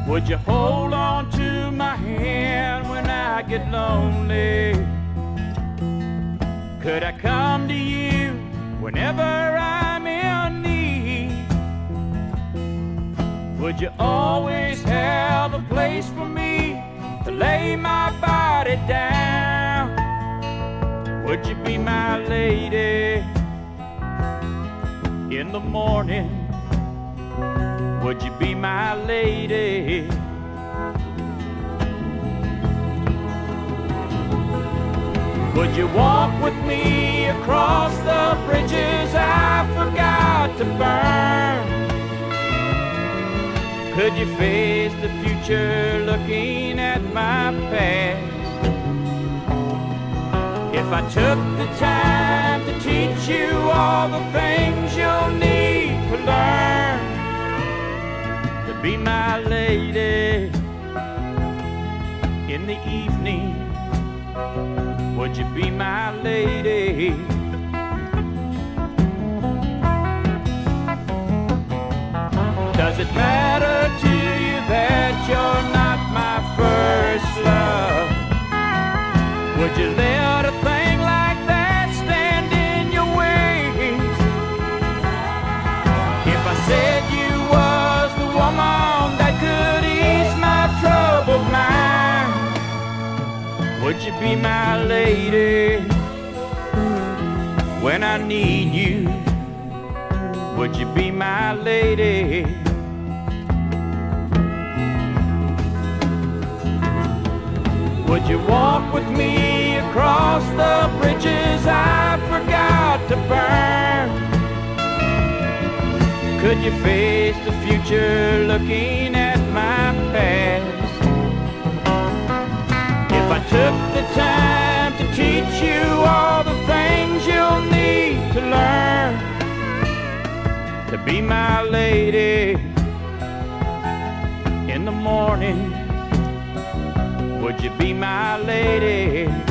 Would you hold on to my hand when I get lonely? Could I come to you whenever I'm in need? Would you always have a place for me to lay my body down? Would you be my lady in the morning? Would you be my lady? Would you walk with me across the bridges I forgot to burn? Could you face the future looking at my past? If I took the time to teach you all the things you'll need to learn, to be my lady in the evening, would you be my lady? Does it matter to you that you're not my first love? Would you let a thing like that stand in your way? If I said you was the woman that could ease my troubled mind, would you be my lady when I need you? Would you be my lady? Would you walk with me across the bridges I forgot to burn? Could you face the future looking at my past? If I took the time to teach you all the things you'll need to learn, to be my lady in the morning, would you be my lady?